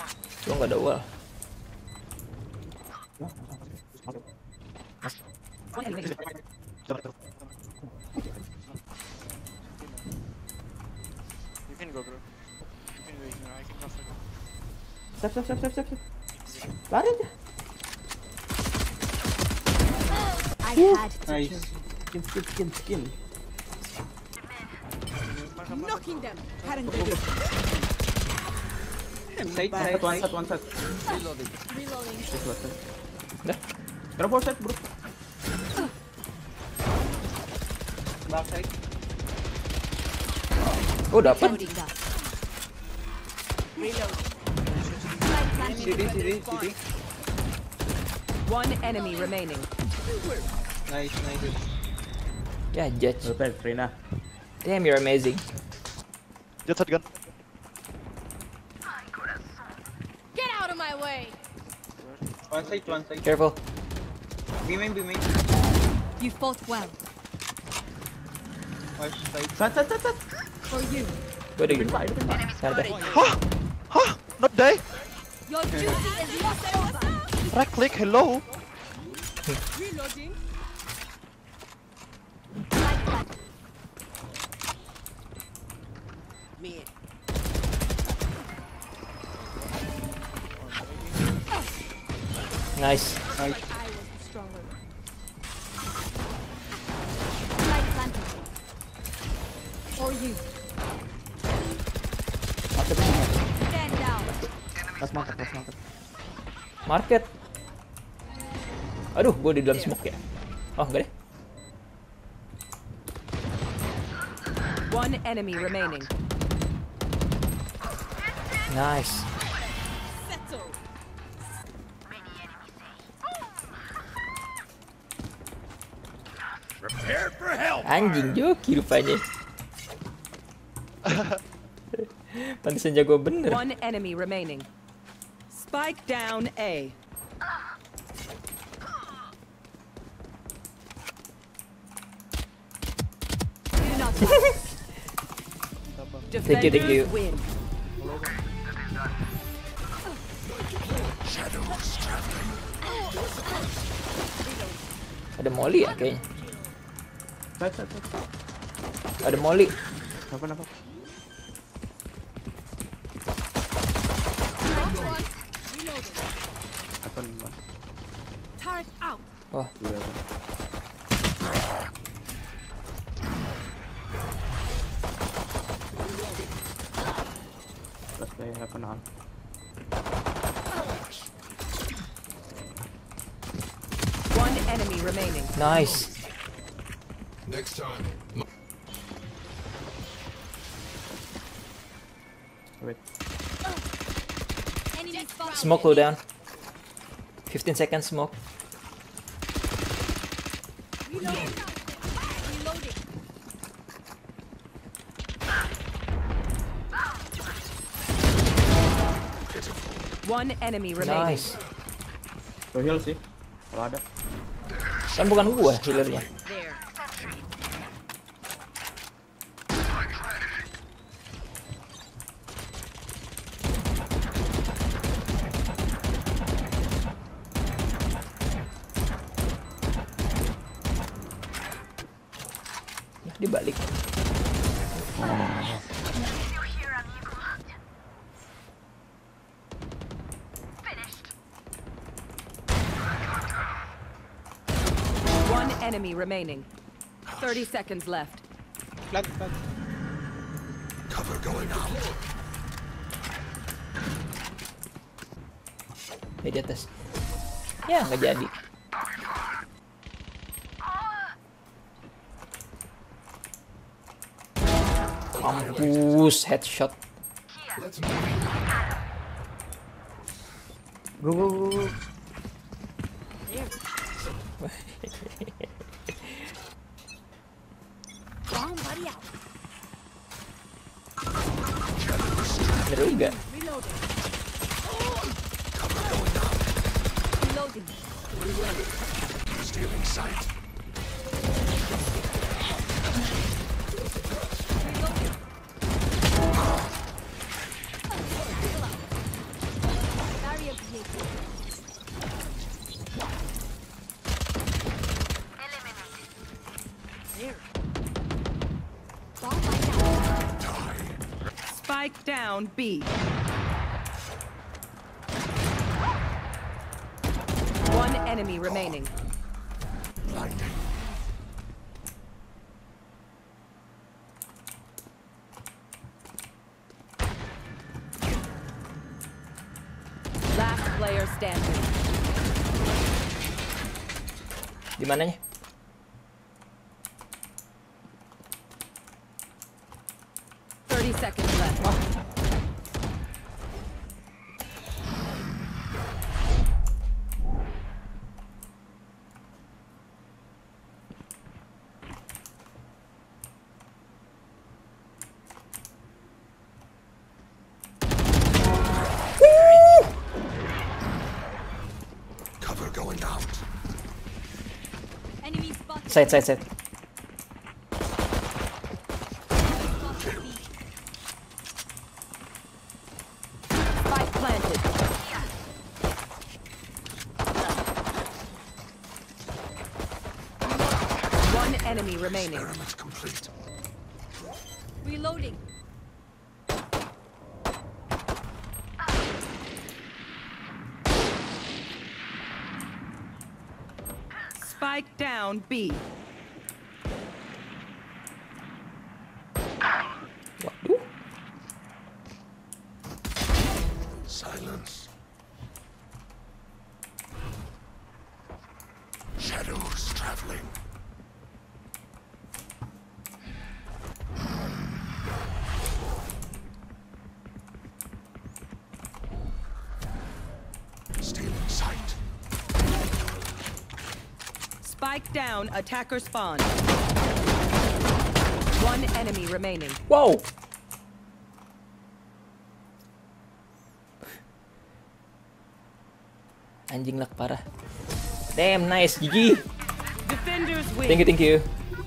Gua nggak ada wall. You can go, bro. You can wait. I can cover. Siap. Lari aja. Nice. Skin. Knocking them. Side, one side. Reloading. Udah. Drop all side, bro. Back side. Oh, dapat. CD. One enemy remaining. Nice. Ya, Judge. Perfect, Rina. Damn, you're amazing. Jet shotgun. Get out of my way. One side. Careful. Be main. You fought well. One side. Side. For you. Gua udah gitu. Depan. Santai. Huh? Not die? Your duty is not over. Right click, hello? Reloading. Me. Nice. I was stronger. For you. Stand down. Pas mantap. Market. Aduh, gua di dalam smoke ya. Oh, enggak deh. One enemy remaining. Nice. Settle. Anjing joki rupanya. Pantesan jago bener. One enemy remaining. Spike down A. Do not Thank you. Defenders win. Ada molly ya kayaknya. Side. Ada molly. Kenapa? Apa nih, Mas? Turret out. Oh, Iya. Terus saya kenal. One enemy remaining. nice. Next time. Wait. Smoke cooldown. 15 seconds smoke. Reloading. One enemy remaining. Nice. Go heal sih. Kalau ada. Kan bukan gua healernya. There. Ya, dibalik. One enemy remaining. 30 seconds left. Plant. Cover going out. Di atas. Ya, nggak jadi. Mampus headshot. Let's move. Go. Bomb buddy out. Bener juga. Reloading. Cover going out. Reloading. Stealing sight. Spike down B. One enemy remaining. Blinding. Last player standing. Di mananya? Seconds left. Cover going out. Enemy spotted. Side. Spike planted. One enemy remaining. Experiment complete. Reloading. Spike down B. Waduh. Silence. Shadows traveling. Still in sight. Spike down, attacker spawn. One enemy remaining. Wow. Anjing lag parah. Damn, nice, GG. Defenders win. Thank you.